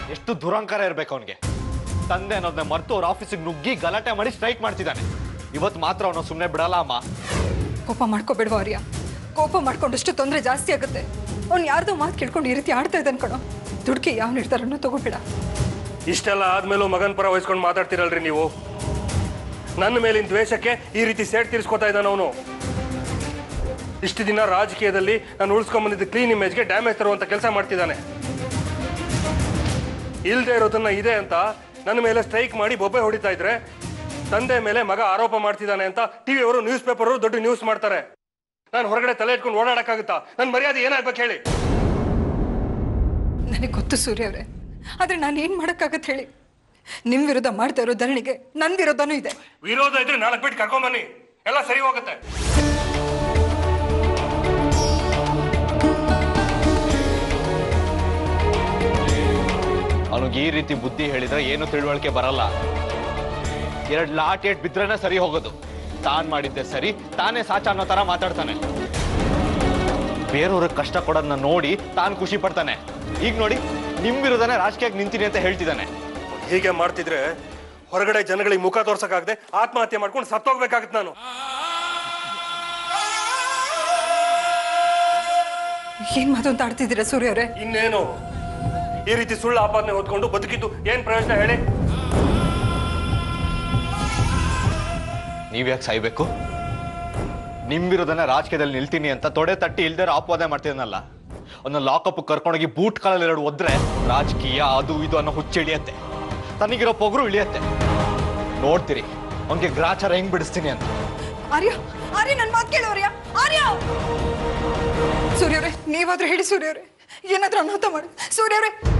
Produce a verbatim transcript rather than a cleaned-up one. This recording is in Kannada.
ಎಷ್ಟು ದುರಂಕಾರ ಇರ್ಬೇಕು ಅವನಿಗೆ. ತಂದೆ ಅನ್ನೋದನ್ನ ಮರೆತು ಅವ್ರ ಆಫೀಸಿಗೆ ನುಗ್ಗಿ ಗಲಾಟೆ ಮಾಡಿ ಸ್ಟ್ರೈಕ್ ಮಾಡ್ತಿದ್ದಾನೆ. ಇವತ್ತು ಮಾತ್ರ ಅವನು ಸುಮ್ಮನೆ ಬಿಡಲ್ಲ ಅಮ್ಮ. ಕೋಪ ಮಾಡ್ಕೋಬೇಡವಾ ಆರ್ಯ. ಕೋಪ ಮಾಡ್ಕೊಂಡಷ್ಟು ತೊಂದರೆ ಜಾಸ್ತಿ ಆಗುತ್ತೆ. ಅವ್ನು ಯಾರ್ದೋ ಮಾತು ಕೇಳ್ಕೊಂಡು ಈ ರೀತಿ ಆಡ್ತಾ ಇದ್ದಾನೆ ಕಣೋ. ದುಡ್ಕೆ ಯಾವ ನಿರ್ಧಾರನೂ ತಗೋಬೇಡ. ಇಷ್ಟೆಲ್ಲ ಆದ್ಮೇಲೂ ಮಗನ ಪರ ವಹಿಸ್ಕೊಂಡು ಮಾತಾಡ್ತಿರಲ್ರಿ ನೀವು. ನನ್ನ ಮೇಲಿನ ದ್ವೇಷಕ್ಕೆ ಈ ರೀತಿ ಸೇಡ್ ತೀರಿಸ್ಕೊತಾ ಇದ್ದಾನ ಅವನು. ಇಷ್ಟು ದಿನ ರಾಜಕೀಯದಲ್ಲಿ ನಾನು ಉಳಿಸ್ಕೊಂಡ್ಬಂದಿದ್ದ ಕ್ಲೀನ್ ಇಮೇಜ್ಗೆ ಡ್ಯಾಮೇಜ್ ತರುವಂತ ಕೆಲಸ ಮಾಡ್ತಿದ್ದಾನೆ. ಇಲ್ದೇ ಇರೋದನ್ನ ಇದೆ ಅಂತ ನನ್ನ ಮೇಲೆ ಸ್ಟ್ರೈಕ್ ಮಾಡಿ ಬೊಬ್ಬೆ ಹೊಡಿತಾ ಇದ್ರೆ, ತಂದೆ ಮೇಲೆ ಮಗ ಆರೋಪ ಮಾಡ್ತಿದ್ದಾನೆ ಅಂತ ಟಿವಿ ಅವರು ನ್ಯೂಸ್ ಪೇಪರ್ ಅವರು ದೊಡ್ಡ ನ್ಯೂಸ್ ಮಾಡ್ತಾರೆ. ನಾನು ಹೊರಗಡೆ ತಲೆ ಇಟ್ಕೊಂಡು ಓಡಾಡಕ್ಕಾಗುತ್ತಾ? ನನ್ನ ಮರ್ಯಾದೆ ಏನಾಗ್ಬೇಕು ಹೇಳಿ? ನನಗೆ ಗೊತ್ತು ಸೂರ್ಯ ಅವರೇ, ಆದ್ರೆ ನಾನು ಏನ್ ಮಾಡಕ್ಕಾಗತ್ತೆ ಹೇಳಿ? ನಿಮ್ ವಿರೋಧ ಮಾಡ್ತಾ ಇರೋ ಧರಣಿಗೆ ನನ್ನ ವಿರೋಧನೂ ಇದೆ. ವಿರೋಧ ಇದ್ರೆ ನಾಲ್ಕು ಬಿಟ್ಟು ಕರ್ಕೊಂಬನ್ನಿ, ಎಲ್ಲ ಸರಿ ಹೋಗುತ್ತೆ. ಅವನಿಗೆ ಈ ರೀತಿ ಬುದ್ಧಿ ಹೇಳಿದ್ರೆ ಏನು ತಿಳುವಳಿಕೆ ಬರಲ್ಲ. ಎರಡು ಲಾಟ್ ಏಟ್ ಬಿದ್ರೇನೆ ಸರಿ ಹೋಗೋದು. ತಾನ್ ಮಾಡಿದ್ದೆ ಸರಿ, ತಾನೇ ಸಾಚ ಅನ್ನೋ ತರ ಮಾತಾಡ್ತಾನೆ. ಬೇರೆಯವ್ರಿಗೆ ಕಷ್ಟ ಕೊಡೋದನ್ನ ನೋಡಿ ತಾನು ಖುಷಿ ಪಡ್ತಾನೆ. ಈಗ ನೋಡಿ, ನಿಮ್ ವಿರೋಧನೇ ರಾಜಕೀಯಕ್ಕೆ ನಿಂತೀನಿ ಅಂತ ಹೇಳ್ತಿದ್ದಾನೆ. ಹೀಗೆ ಮಾಡ್ತಿದ್ರೆ ಹೊರಗಡೆ ಜನಗಳಿಗೆ ಮುಖ ತೋರ್ಸಕ್ಕಾಗದೆ ಆತ್ಮಹತ್ಯೆ ಮಾಡ್ಕೊಂಡು ಸತ್ತೋಗ್ಬೇಕಾಗತ್ತೆ ನಾನು. ಏನ್ ಮಾತು ಅಂತ ಆಡ್ತಿದ್ದೀರಾ ಸೂರ್ಯ ಅವರೇ? ಇನ್ನೇನು, ಈ ರೀತಿ ಸುಳ್ಳು ಆಪಾದನೆ ಹೊತ್ಕೊಂಡು ಬದುಕಿದ್ದು ಏನ್ ಪ್ರಯೋಜನ ಹೇಳಿ? ನೀವ್ಯಾಕೆ ಸಾಯ್ಬೇಕು? ನಿಮ್ ವಿರೋಧನ ರಾಜಕೀಯದಲ್ಲಿ ನಿಲ್ತೀನಿ ಅಂತ ತೊಡೆ ತಟ್ಟಿ ಇಲ್ದೇ ಆಪಾದನೆ ಮಾಡ್ತಿದ್ನಲ್ಲ, ಅವನ್ನ ಲಾಕಪ್ ಕರ್ಕೊಂಡೋಗಿ ಬೂಟ್ ಕಾಲಲ್ಲಿ ಎರಡು ಒದ್ರೆ ರಾಜಕೀಯ ಅದು ಇದು ಅನ್ನೋ ಹುಚ್ಚ ಇಳಿಯತ್ತೆ. ತನಗಿರೋ ಪೊಗರು ಇಳಿಯತ್ತೆ. ನೋಡ್ತೀರಿ ಅವನಿಗೆ ಗ್ರಾಚಾರ ಹೆಂಗ್ ಬಿಡಿಸ್ತೀನಿ ಅಂತ. ಆರ್ಯ, ಆರ್ಯ ನನ್ ಮಾತು ಕೇಳು ಆರ್ಯ. ಆರ್ಯ, ಸೂರ್ಯ ಅವರೇ ನೀವಾದ್ರೂ ಹೇಳಿ ಸೂರ್ಯ ಅವರೇ, ಏನಾದ್ರೂ ಅನಾಹುತ ಮಾಡಿ ಸೂರ್ಯ ಅವರೇ.